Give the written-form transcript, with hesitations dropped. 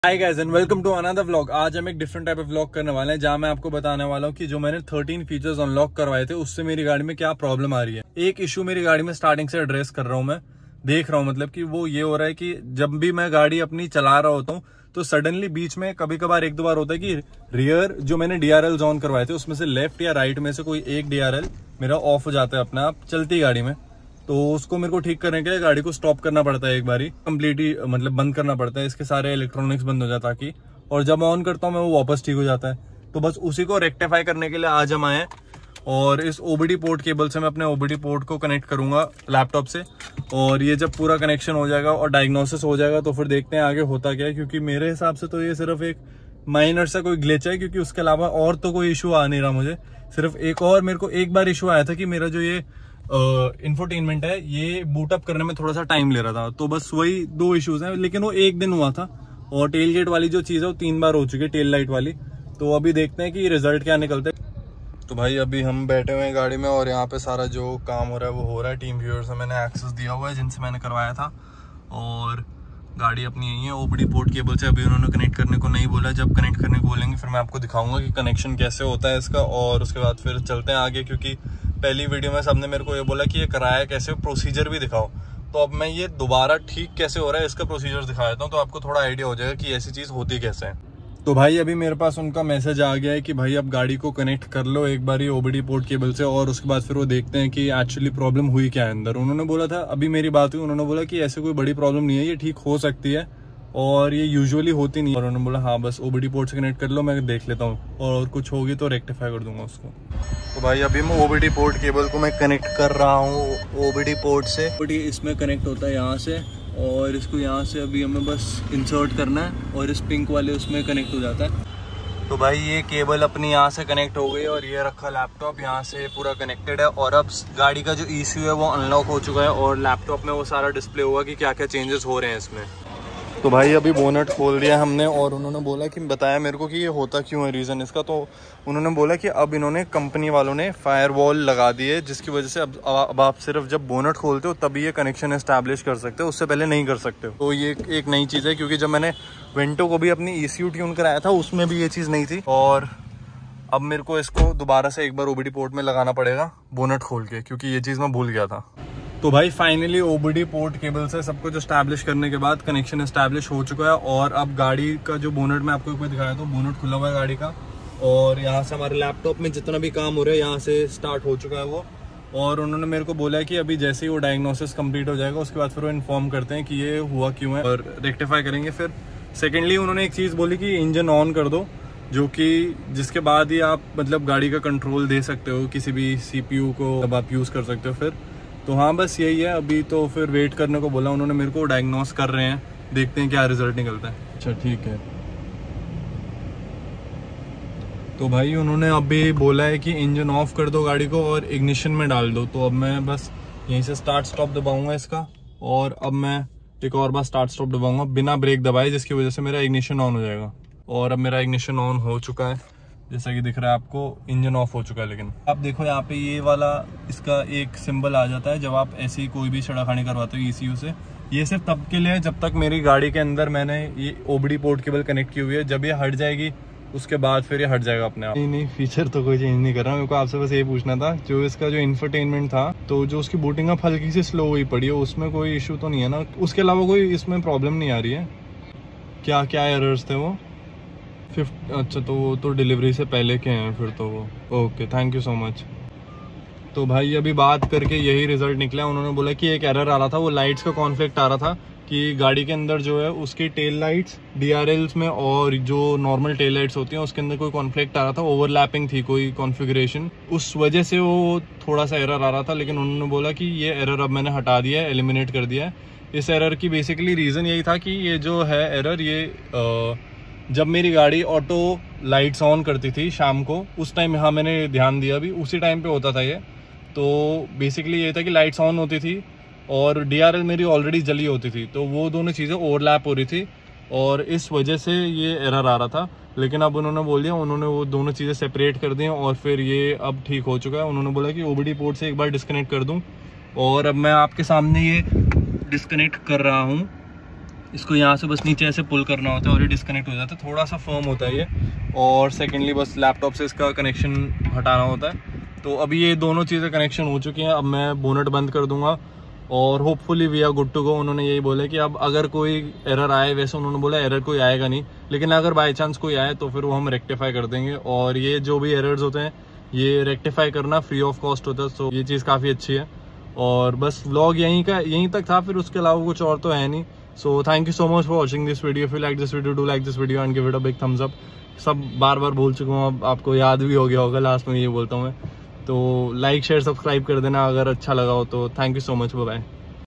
Hi guys and welcome to another vlog. आज हम एक डिफरेंट टाइप ऑफ व्लॉग करने वाले हैं जहां मैं आपको बताने वाला हूं कि जो मैंने 13 फीचर्स अनलॉक करवाए थे उससे मेरी गाड़ी में क्या प्रॉब्लम आ रही है। एक इशू मेरी गाड़ी में स्टार्टिंग से एड्रेस कर रहा हूं, मैं देख रहा हूं, मतलब कि वो ये हो रहा है कि जब भी मैं गाड़ी अपनी चला रहा होता हूँ तो सडनली बीच में कभी कभार एक दो बार होता है कि रियर जो मैंने DRL ऑन करवाए थे उसमें से लेफ्ट या राइट में से कोई एक DRL मेरा ऑफ हो जाता है अपने आप चलती गाड़ी में। तो उसको मेरे को ठीक करने के लिए गाड़ी को स्टॉप करना पड़ता है, एक बारी कंप्लीटली मतलब बंद करना पड़ता है, इसके सारे इलेक्ट्रॉनिक्स बंद हो जाता है ताकि, और जब ऑन करता हूँ मैं वो वापस ठीक हो जाता है। तो बस उसी को रेक्टिफाई करने के लिए आज हम आए हैं और इस OBD पोर्ट केबल से मैं अपने OBD पोर्ट को कनेक्ट करूंगा लैपटॉप से, और ये जब पूरा कनेक्शन हो जाएगा और डायग्नोसिस हो जाएगा तो फिर देखते हैं आगे होता क्या है। क्योंकि मेरे हिसाब से तो ये सिर्फ एक माइनर सा कोई ग्लिच है, क्योंकि उसके अलावा और तो कोई इशू आ नहीं रहा मुझे। सिर्फ एक और मेरे को एक बार इशू आया था कि मेरा जो ये इंफोटेनमेंट है ये बूटअप करने में थोड़ा सा टाइम ले रहा था। तो बस वही दो इश्यूज हैं, लेकिन वो एक दिन हुआ था। और टेल गेट वाली जो चीज है वो 3 बार हो चुकी है, टेल लाइट वाली। तो अभी देखते हैं कि रिजल्ट क्या निकलता है। तो भाई अभी हम बैठे हुए हैं गाड़ी में और यहाँ पे सारा जो काम हो रहा है वो हो रहा है। टीम व्यूअर से मैंने एक्सेस दिया हुआ है जिनसे मैंने करवाया था, और गाड़ी अपनी यही है। OBD पोर्ट केबल से अभी उन्होंने कनेक्ट करने को नहीं बोला, जब कनेक्ट करने को बोलेंगे फिर मैं आपको दिखाऊंगा कि कनेक्शन कैसे होता है इसका, और उसके बाद फिर चलते हैं आगे। क्योंकि पहली वीडियो में सबने मेरे को ये बोला कि ये कराया कैसे, प्रोसीजर भी दिखाओ। तो अब मैं ये दोबारा ठीक कैसे हो रहा है इसका प्रोसीजर दिखा देता हूँ, तो आपको थोड़ा आइडिया हो जाएगा कि ऐसी चीज होती कैसे है। तो भाई अभी मेरे पास उनका मैसेज आ गया है कि भाई अब गाड़ी को कनेक्ट कर लो एक बार OBD पोर्ट केबल से, और उसके बाद फिर वो देखते हैं कि एक्चुअली प्रॉब्लम हुई क्या है अंदर। उन्होंने बोला था, अभी मेरी बात हुई, उन्होंने बोला कि ऐसे कोई बड़ी प्रॉब्लम नहीं है, ये ठीक हो सकती है और ये यूजुअली होती नहीं है। और उन्होंने बोला हाँ बस OBD पोर्ट से कनेक्ट कर लो, मैं देख लेता हूँ और कुछ होगी तो रेक्टिफाई कर दूंगा उसको। तो भाई अभी मैं OBD पोर्ट केबल को मैं कनेक्ट कर रहा हूँ OBD पोर्ट से। इसमें कनेक्ट होता है यहाँ से, और इसको यहाँ से अभी हमें बस इंसर्ट करना है और इस पिंक वाले उसमें कनेक्ट हो जाता है। तो भाई ये केबल अपनी यहाँ से कनेक्ट हो गई और ये रखा लैपटॉप यहाँ से पूरा कनेक्टेड है। और अब गाड़ी का जो ECU है वो अनलॉक हो चुका है और लैपटॉप में वो सारा डिस्प्ले हुआ कि क्या क्या चेंजेस हो रहे हैं इसमें। तो भाई अभी बोनट खोल दिया हमने और उन्होंने बोला कि बताया मेरे को कि ये होता क्यों है रीज़न इसका। तो उन्होंने बोला कि अब इन्होंने कंपनी वालों ने फायरवॉल लगा दी है, जिसकी वजह से अब आप सिर्फ जब बोनट खोलते हो तभी ये कनेक्शन एस्टैब्लिश कर सकते हो, उससे पहले नहीं कर सकते हो। तो ये एक नई चीज़ है, क्योंकि जब मैंने वेंटो को भी अपनी ECU ट्यून कराया था उसमें भी ये चीज़ नहीं थी। और अब मेरे को इसको दोबारा से एक बार OBD पोर्ट में लगाना पड़ेगा बोनट खोल के, क्योंकि ये चीज़ मैं भूल गया था। तो भाई फाइनली OBD पोर्ट केबल से सब कुछ एस्टैब्लिश करने के बाद कनेक्शन एस्टैब्लिश हो चुका है। और अब गाड़ी का जो बोनट मैं आपको एक बार दिखाया था, बोनट खुला हुआ है गाड़ी का, और यहाँ से हमारे लैपटॉप में जितना भी काम हो रहा है यहाँ से स्टार्ट हो चुका है वो। और उन्होंने मेरे को बोला है कि अभी जैसे ही वो डायग्नोसिस कंप्लीट हो जाएगा उसके बाद फिर वो इन्फॉर्म करते हैं कि ये हुआ क्यों है और रेक्टिफाई करेंगे। फिर सेकेंडली उन्होंने एक चीज़ बोली कि इंजन ऑन कर दो, जो कि जिसके बाद ही आप मतलब गाड़ी का कंट्रोल दे सकते हो किसी भी CPU को, अब आप यूज़ कर सकते हो फिर। तो हाँ बस यही है अभी। तो फिर वेट करने को बोला उन्होंने मेरे को, डायग्नोस कर रहे हैं, देखते हैं क्या रिजल्ट निकलता है। अच्छा ठीक है। तो भाई उन्होंने अभी बोला है कि इंजन ऑफ कर दो गाड़ी को और इग्निशन में डाल दो। तो अब मैं बस यहीं से स्टार्ट स्टॉप दबाऊंगा इसका, और अब मैं एक और बार स्टार्ट स्टॉप दबाऊंगा बिना ब्रेक दबाए, जिसकी वजह से मेरा इग्निशन ऑन हो जाएगा। और अब मेरा इग्निशन ऑन हो चुका है, जैसा कि दिख रहा है आपको, इंजन ऑफ हो चुका है। लेकिन आप देखो यहाँ पे ये वाला इसका एक सिंबल आ जाता है जब आप ऐसी कोई भी छेड़खानी करवाते हो ECU से। ये सिर्फ तब के लिए है जब तक मेरी गाड़ी के अंदर मैंने ये OBD पोर्ट केबल कनेक्ट की हुई है। जब ये हट जाएगी उसके बाद फिर ये हट जाएगा अपने आप। नहीं फीचर तो कोई चेंज नहीं कर रहा। मेरे को आपसे बस ये पूछना था, जो इसका जो इंफोटेनमेंट था, तो जो उसकी बूटिंग अप हल्की सी स्लो हुई पड़ी है, उसमें कोई इशू तो नहीं है ना? उसके अलावा कोई इसमें प्रॉब्लम नहीं आ रही है? क्या क्या एरर्स थे वो? अच्छा, तो वो तो डिलीवरी से पहले के हैं फिर तो वो। Okay, thank you so much. तो भाई अभी बात करके यही रिजल्ट निकला। उन्होंने बोला कि एक एरर आ रहा था, वो लाइट्स का कॉन्फ्लिक्ट आ रहा था कि गाड़ी के अंदर जो है उसकी टेल लाइट्स DRLs में और जो नॉर्मल टेल लाइट्स होती हैं उसके अंदर कोई कॉन्फ्लिक्ट आ रहा था, ओवरलैपिंग थी कोई कॉन्फ़िगरेशन, उस वजह से वो थोड़ा सा एरर आ रहा था। लेकिन उन्होंने बोला कि ये एरर अब मैंने हटा दिया है, एलिमिनेट कर दिया है। इस एरर की बेसिकली रीज़न यही था कि ये जो है एरर, ये जब मेरी गाड़ी ऑटो लाइट्स ऑन करती थी शाम को, उस टाइम यहाँ मैंने ध्यान दिया भी उसी टाइम पे होता था ये। तो बेसिकली ये था कि लाइट्स ऑन होती थी और DRL मेरी ऑलरेडी जली होती थी, तो वो दोनों चीज़ें ओवरलैप हो रही थी और इस वजह से ये एरर आ रहा था। लेकिन अब उन्होंने बोल दिया, उन्होंने वो दोनों चीज़ें सेपरेट कर दी और फिर ये अब ठीक हो चुका है। उन्होंने बोला कि OBD पोर्ट से एक बार डिस्कनेक्ट कर दूँ, और अब मैं आपके सामने ये डिस्कनेक्ट कर रहा हूँ। इसको यहाँ से बस नीचे ऐसे पुल करना होता है और ये डिस्कनेक्ट हो जाता है, थोड़ा सा फर्म होता है ये। और सेकेंडली बस लैपटॉप से इसका कनेक्शन हटाना होता है। तो अभी ये दोनों चीज़ें कनेक्शन हो चुकी हैं। अब मैं बोनट बंद कर दूंगा और hopefully we are good to go. उन्होंने यही बोला कि अब अगर कोई एरर आए, वैसे उन्होंने बोला एरर कोई आएगा नहीं, लेकिन अगर बाई चांस कोई आए तो फिर वो हम रेक्टिफाई कर देंगे। और ये जो भी एरर्स होते हैं ये रेक्टिफाई करना फ्री ऑफ कॉस्ट होता है, सो ये चीज़ काफ़ी अच्छी है। और बस व्लॉग यहीं तक था, फिर उसके अलावा कुछ और तो है नहीं। So thank you so much for watching this video. If you like this video, do like this video and give it a big thumbs up. सब बार बार बोल चुका हूँ, अब आपको याद भी हो गया होगा, लास्ट में ये बोलता हूँ मैं। तो लाइक शेयर सब्सक्राइब कर देना अगर अच्छा लगा हो तो। Thank you so much, bye bye.